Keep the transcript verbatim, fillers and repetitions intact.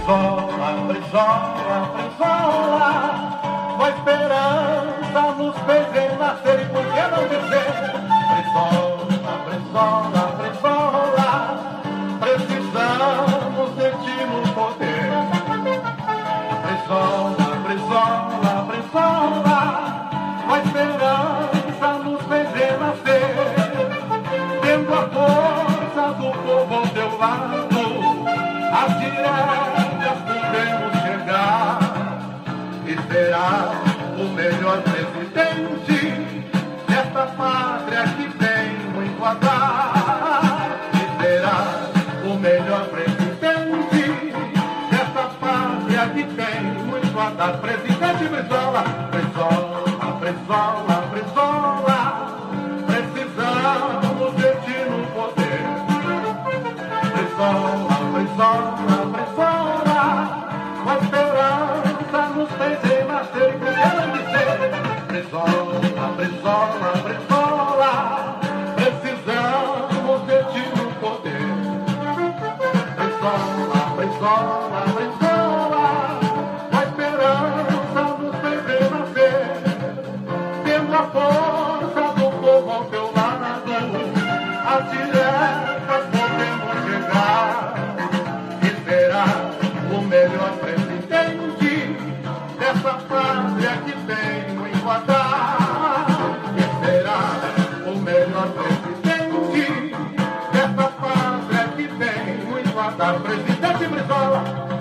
Brizola, Brizola, Brizola, com a esperança nos fez renascer, e por que não dizer? Brizola, Brizola, Brizola, precisamos de ti no poder. Brizola, Brizola, Brizola, com a esperança nos fez renascer, tendo a força do povo ao teu lado, as diretas podemos chegar, e será o melhor presidente desta pátria que tem muito a dar. E será o melhor presidente desta pátria que tem muito a dar. Presidente Brizola, Brizola, Brizola, Brizola, precisamos de ti no poder. Brizola, Brizola, Brizola, com a esperança nos fez renascer, e por que não dizer? Brizola, Brizola, Brizola, precisamos de ti no poder. Brizola, Brizola, Brizola, com a esperança nos fez renascer, tendo a força do povo ao teu lado, as diretas podemos chegar, e será o melhor presidente dessa pátria que tem muito a dar. E será o melhor presidente dessa pátria que tem muito a dar. Presidente Brizola,